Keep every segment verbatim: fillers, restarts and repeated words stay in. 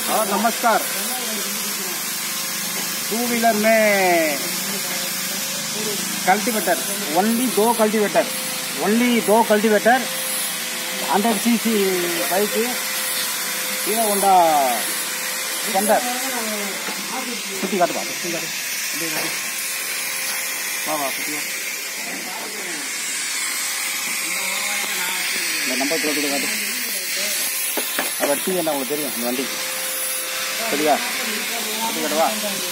और नमस्कार। Two wheeler में कल्टीवेटर ओनली दो कल्टीवेटर ओनली दो cultivator hundred C C bike Hero Honda Splendor सुटी काट सुटी काट वाह वाह सुटी नंबर थोड़ा थोड़ा काट अब टी है ना वो तेरी वंडी சரியா சுட்டி காட்டவா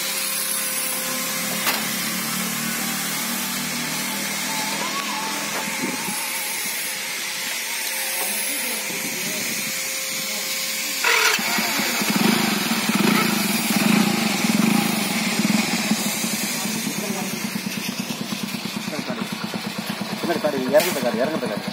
இறங்குறதுக்காரு இறங்குறதுக்காரு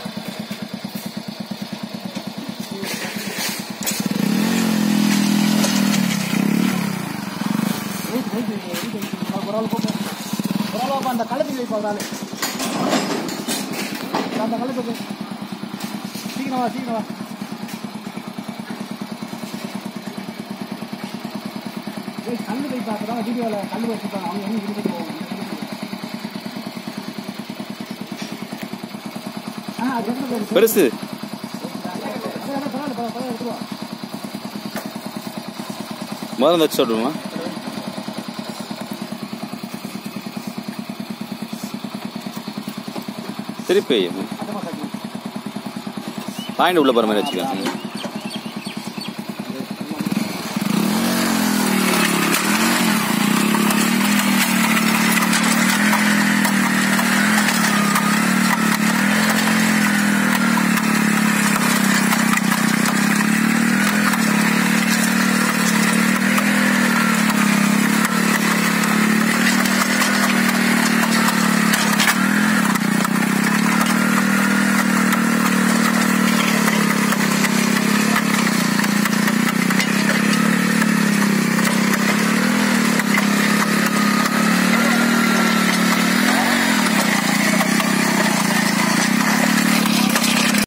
அந்த கழுத்து வைப்பாரு அந்த கழுத்துக்கு சீக்கிரமா சீக்கிரமா கல்லு போய் பார்க்குறாங்க வீடியோவில் கல்லு வச்சுருப்பாங்க அவங்க எங்கே இருந்து போவாங்க பெருசு முதல்ல வச்சு சொல்லுமா திருப்பி பாயிண்ட் உள்ள போகிற மாதிரி வச்சுக்கோங்க.